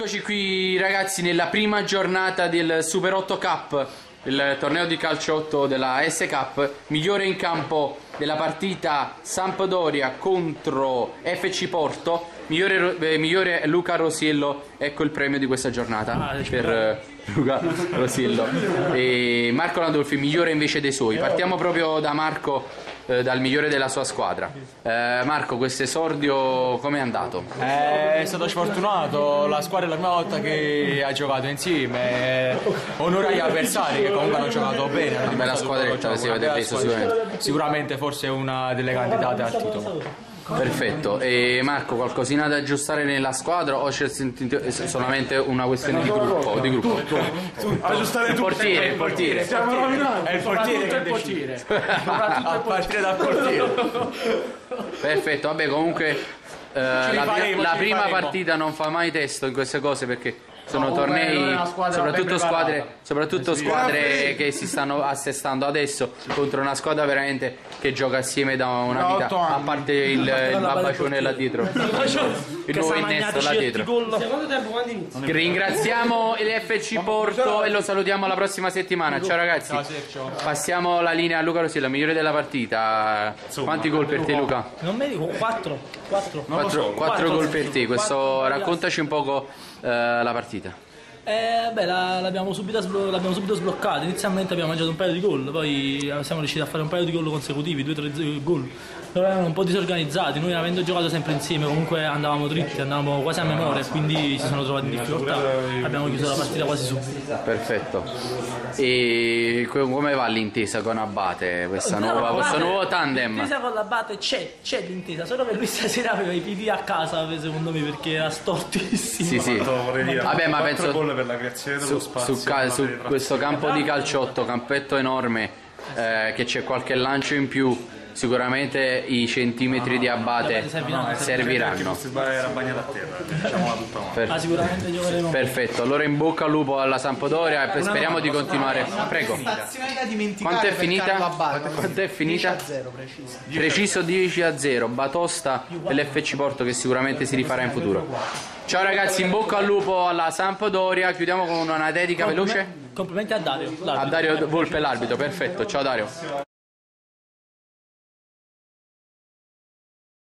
Eccoci qui ragazzi nella prima giornata del Super 8 Cup, il torneo di calciotto della S Cup. Migliore in campo della partita Sampdoria contro FC Porto, migliore Luca Rosiello. Ecco il premio di questa giornata per Luca Rosiello. E Marco Landolfi migliore invece dei suoi. Partiamo proprio da Marco, dal migliore della sua squadra. Marco, questo esordio come è andato? È stato sfortunato, la squadra è la prima volta che ha giocato insieme. Onore agli avversari che comunque hanno giocato bene. Una bella squadretta, si vede preso sicuramente. Sicuramente forse una delle candidate al titolo. Perfetto. E Marco, qualcosina da aggiustare nella squadra o c'è solamente una questione di gruppo? Di gruppo. Aggiustare tutto. Il portiere. Stiamo rovinando. È il portiere che decide. A partire dal portiere. Perfetto, vabbè, comunque la prima partita non fa mai testo in queste cose, perché sono tornei, soprattutto squadre che si stanno assestando adesso contro una squadra veramente che gioca assieme da una vita, a parte il babbacione là dietro, il nuovo innesto là dietro. Ringraziamo l'FC Porto e lo salutiamo la prossima settimana. Ciao ragazzi. Passiamo la linea a Luca Rosiello, migliore della partita. Quanti gol per te, Luca? Non mi dico 4 gol per te. Raccontaci un poco la partita. L'abbiamo subito sbloccato. Inizialmente abbiamo mangiato un paio di gol, poi siamo riusciti a fare un paio di gol consecutivi, 2-3 gol. Però erano un po' disorganizzati, noi avendo giocato sempre insieme comunque andavamo dritti, andavamo quasi a memoria, quindi si sono trovati in difficoltà. Abbiamo chiuso la partita quasi subito. Perfetto. E come va l'intesa con Abate, questo nuovo tandem? L'intesa con l'Abate c'è l'intesa, solo che lui stasera aveva i piedi a casa secondo me, perché era stortissimo. Sì. Vabbè, ma penso per la creazione dello spazio su questo campo di calciotto, campetto enorme, che c'è qualche lancio in più, sicuramente i centimetri di Abate serviranno. Era bagnato a terra, diciamola tutta quanta. Sicuramente giocheremo. Perfetto, allora in bocca al lupo alla Sampdoria e speriamo di continuare. Prego. Quanto è finita? Quanto è finita? Preciso 10-0. Batosta e l'FC Porto che sicuramente si rifarà in futuro. Ciao ragazzi, in bocca al lupo alla Sampdoria. Chiudiamo con una dedica veloce. Complimenti a Dario. A Dario Volpe, l'arbitro. Perfetto, ciao Dario.